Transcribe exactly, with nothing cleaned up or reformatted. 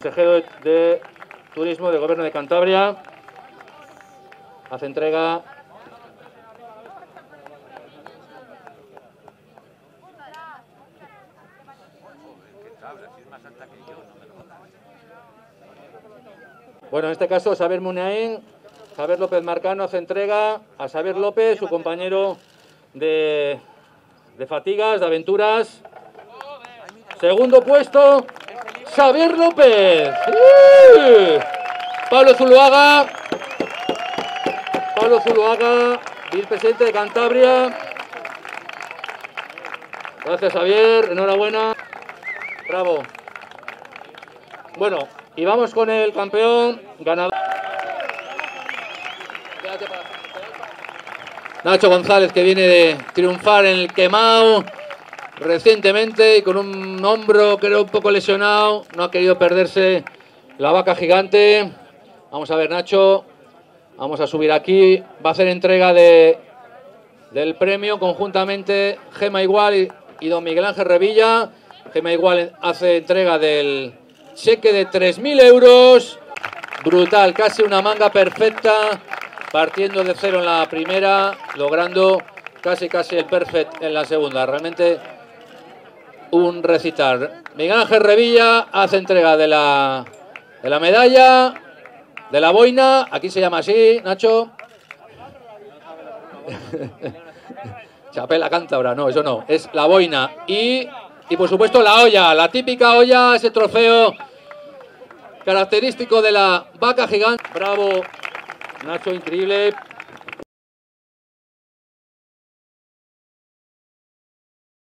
consejero de, de Turismo del Gobierno de Cantabria hace entrega bueno, en este caso Xavier Muniain, Xavier López Marcano hace entrega a Xavier López, su compañero de, de fatigas, de aventuras. Segundo puesto, Xavier López. ¡Uh! Pablo Zuluaga. Pablo Zuluaga, vicepresidente de Cantabria. Gracias, Xavier. Enhorabuena. Bravo. Bueno, y vamos con el campeón ganador. Nacho González, que viene de triunfar en el Quemao recientemente y con un hombro creo un poco lesionado, no ha querido perderse la vaca gigante. Vamos a ver, Nacho, vamos a subir aquí, va a hacer entrega de del premio conjuntamente Gema Igual y, y don Miguel Ángel Revilla. Gema Igual hace entrega del cheque de tres mil euros, brutal, casi una manga perfecta, partiendo de cero en la primera, logrando casi casi el perfect en la segunda. Realmente un recital. Miguel Ángel Revilla hace entrega de la, de la medalla, de la boina, aquí se llama así, Nacho. Chapela cántabra, no, eso no, es la boina. Y, y por supuesto la olla, la típica olla, ese trofeo característico de la vaca gigante. Bravo, Nacho, increíble.